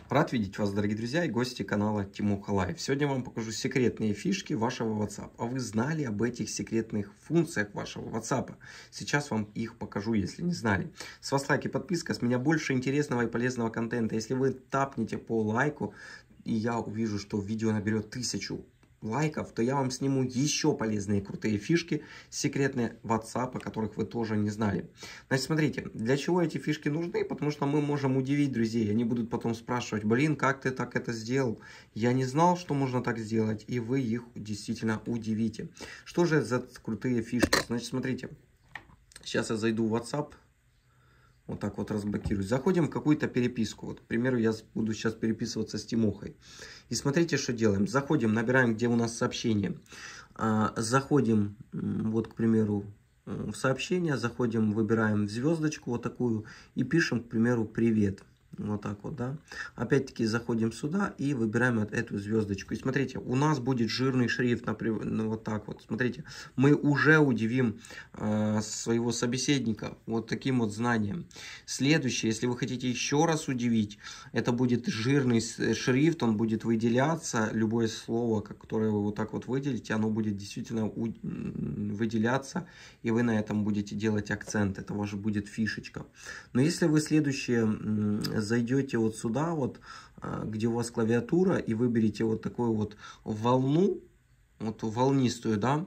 Рад видеть вас, дорогие друзья и гости канала Тимоха Лайв. Сегодня я вам покажу секретные фишки вашего WhatsApp. А вы знали об этих секретных функциях вашего WhatsApp? Сейчас вам их покажу, если не знали. С вас лайк и подписка, с меня больше интересного и полезного контента. Если вы тапнете по лайку, и я увижу, что видео наберет 1000 лайков, то я вам сниму еще полезные крутые фишки секретные WhatsApp, о которых вы тоже не знали. Значит, смотрите, для чего эти фишки нужны? Потому что мы можем удивить друзей. Они будут потом спрашивать: блин, как ты так это сделал? Я не знал, что можно так сделать. И вы их действительно удивите. Что же за крутые фишки? Значит, смотрите. Сейчас я зайду в WhatsApp. Вот так вот разблокирую. Заходим в какую-то переписку. Вот, к примеру, я буду сейчас переписываться с Тимохой. И смотрите, что делаем. Заходим, набираем, где у нас сообщение. Заходим, вот, к примеру, в сообщение. Заходим, выбираем звездочку вот такую. И пишем, к примеру, привет. Вот так вот, да. Опять-таки заходим сюда и выбираем эту звездочку. И смотрите, у нас будет жирный шрифт, например, ну, вот так вот. Смотрите, мы уже удивим своего собеседника вот таким вот знанием. Следующее, если вы хотите еще раз удивить, это будет жирный шрифт, он будет выделяться. Любое слово, которое вы вот так вот выделите, оно будет действительно выделяться. И вы на этом будете делать акцент. Это уже будет фишечка. Но если вы следующее зайдете вот сюда, вот, где у вас клавиатура, и выберете вот такую вот волну, вот волнистую, да,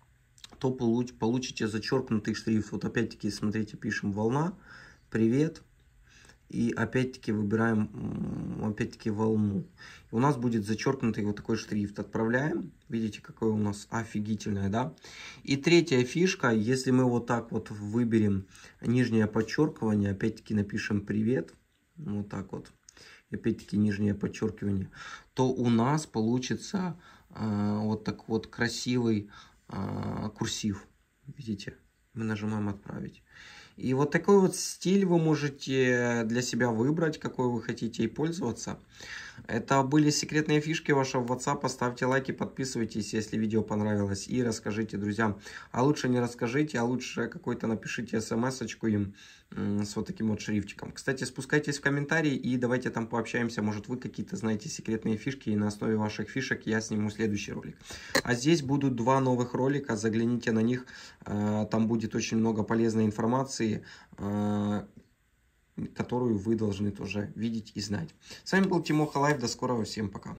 то получите зачеркнутый шрифт. Вот опять-таки, смотрите, пишем волна, привет, и опять-таки выбираем, опять-таки, волну. И у нас будет зачеркнутый вот такой шрифт. Отправляем. Видите, какое у нас офигительное, да? И третья фишка, если мы вот так вот выберем нижнее подчеркивание, опять-таки напишем привет, вот так вот, и опять-таки нижнее подчеркивание, то у нас получится вот так вот красивый курсив. Видите? Мы нажимаем отправить. И вот такой вот стиль вы можете для себя выбрать, какой вы хотите, и пользоваться. Это были секретные фишки вашего WhatsApp. Поставьте лайки, подписывайтесь, если видео понравилось. И расскажите друзьям. А лучше не расскажите, а лучше какой-то напишите смс-очку им с вот таким вот шрифтиком. Кстати, спускайтесь в комментарии и давайте там пообщаемся. Может, вы какие-то знаете секретные фишки, и на основе ваших фишек я сниму следующий ролик. А здесь будут два новых ролика. Загляните на них. Там будет очень много полезной информации, которую вы должны тоже видеть и знать. С вами был Тимоха Лайв. До скорого. Всем пока.